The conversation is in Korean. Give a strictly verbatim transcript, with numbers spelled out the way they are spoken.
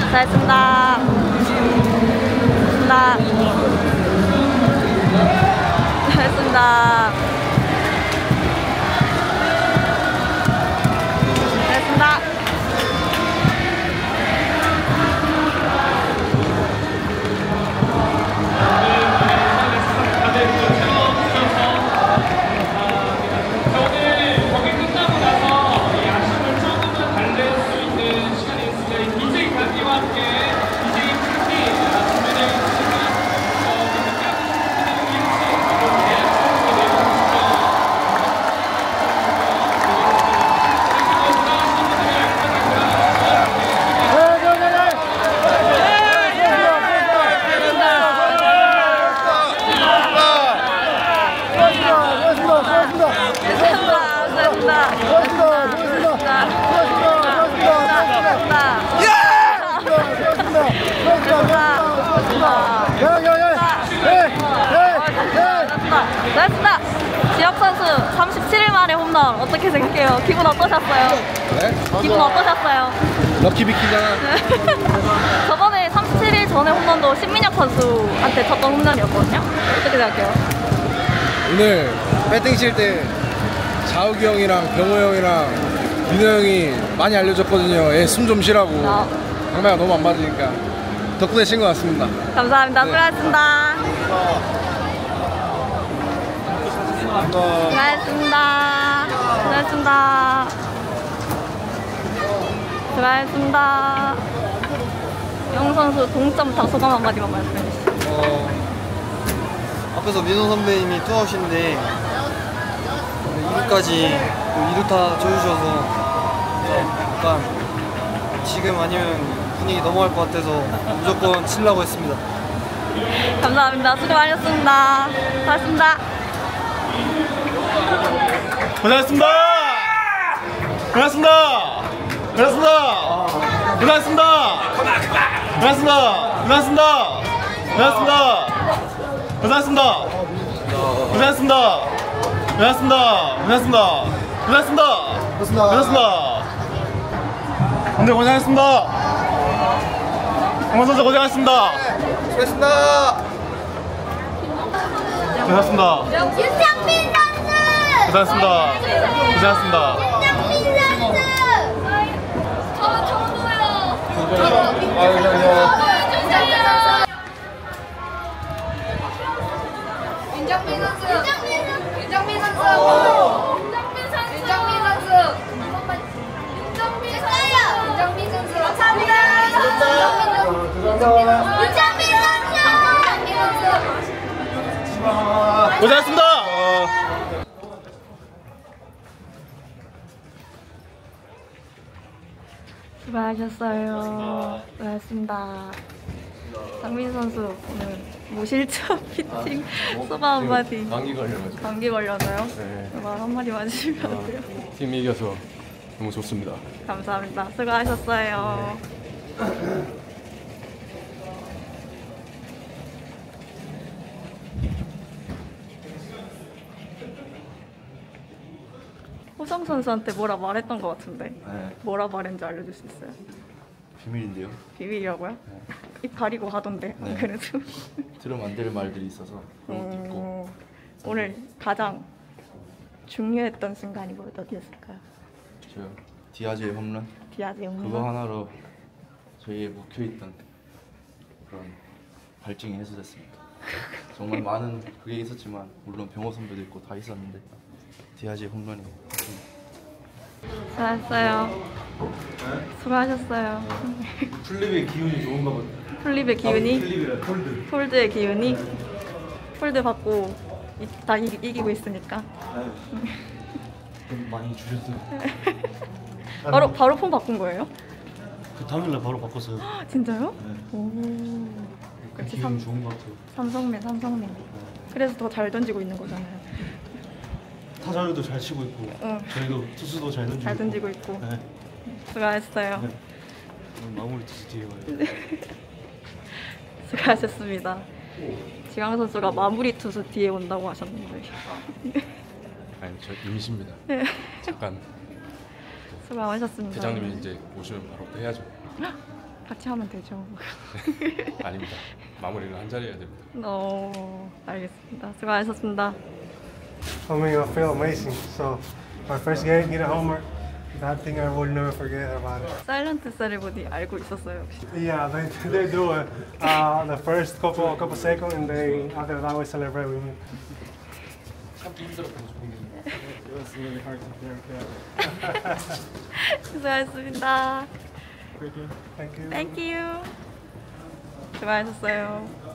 잘했습니다. 잘했습니다. 잘했습니다. 잘했습니다. 잘했습니다. 지혁 선수 삼십칠 일 만에 홈런 어떻게 생각해요? 기분 어떠셨어요? 네? 기분 어떠셨어요? 럭키비키잖아. 저번에 삼십칠 일 전에 홈런도 신민혁 선수한테 쳤던 홈런이었거든요. 어떻게 생각해요? 오늘 배팅 칠 때 자욱이 형이랑 병호 형이랑 민호 형이 많이 알려줬거든요. 얘 숨 좀 쉬라고. 어. 장마가 너무 안 맞으니까 덕분에 친 것 같습니다. 감사합니다. 네. 수고하셨습니다. 수고하셨습니다. 수고하셨습니다. 수고하셨습니다. 영 선수 동점 다 소감 한마디만 말씀해 주시죠. 어, 앞에서 민호 선배님이 투아웃인데 이 루까지 이 루타 쳐주셔서 약간 지금 아니면 분위기 넘어갈 것 같아서 무조건 치려고 했습니다. 감사합니다. 수고 많으셨습니다. 수고하셨습니다. 고생하셨습니다. 고생하셨습니다. 고생하셨습니다. 고생하셨습니다. 고생하셨습니다. 고생하셨습니다. 고생하셨습니다. 고생하셨습니다. 고생하셨습니다. 고생하셨습니다. 고생하셨습니다. 고생하셨습니다. 근데 고생하셨습니다. 강만 선수 고생하셨습니다. 수고했습니다. 고생하셨습니다. 윤창민 선수! 고생하셨습니다. 고생하셨습니다. 윤창민 선수! 저 저도요. 아유, 윤창민 선수! 윤창민 선수! 윤창민 선수! 윤창민 선수! 윤창민 선수! 윤창민 선수! 윤창민 선수! 감사합니다. 윤창민 선수! 윤창민 선수! 고생하셨습니다. 수고하셨어요. 수고하셨습니다. 장민 선수 오늘 무실점 피팅 소감 한마디. 감기 걸려가지고. 감기 걸려서요? 네. 말 한마디만 해주시면 안 돼요? 팀이 이겨서 너무 좋습니다. 감사합니다. 수고하셨어요. 호성 선수한테 뭐라 말했던 것 같은데. 네. 뭐라 말했는지 알려줄 수 있어요? 비밀인데요. 비밀이라고요? 네. 입 가리고 하던데. 네. 그래도. 들으면 안 될 말들이 있어서 그런 것도 있고. 어, 오늘 가장 중요했던 순간이 뭐였을까요? 저요. 디아즈의 홈런. 디아즈 홈런. 그거 하나로 저희의 묵혀있던 그런 발증이 해소됐습니다. 정말 많은 그게 있었지만 물론 병호 선배도 있고 다 있었는데 디아즈의 홈런이 수고하셨어요. 수고하셨어요. 플립의 기운이 좋은가 보다. 플립의 기운이? 플립이라 폴드. 폴드의 기운이? 폴드 받고 이, 다 이, 이기고 있으니까. 좀 많이 주셨어요. 바로 바로 폰 바꾼 거예요? 그 당일날 바로 바꿨어요. 진짜요? 네. 오. 그 그치, 기분 삼, 좋은 것 같아요. 삼성맨 삼성맨. 그래서 더 잘 던지고 있는 거잖아요. 타자들도 잘 치고 있고 응. 저희도 투수도 잘 던지고 잘 있고. 던지고 있고. 네. 수고하셨어요. 네. 오늘 마무리 투수 뒤에 와요. 수고하셨습니다. 지강 선수가 마무리 투수 뒤에 온다고 하셨는데. 아니 저 임시입니다. 잠깐 수고하셨습니다. 대장님이 이제 오시면 바로 또 해야죠. 같이 하면 되죠. 아닙니다. 마무리를 한 자리 해야 됩니다. 어, 알겠습니다. 수고하셨습니다. I mean, I feel amazing. So, my first game, get a homer. That thing I will never forget about it. 사일런트 세레모니 알고 있었어요 혹시? Yeah, they, they do it. Uh, the first couple couple seconds, and they after that we celebrate with me. It was really hard to hear. 수고하셨습니다. Thank you. Thank you. 수고하셨어요.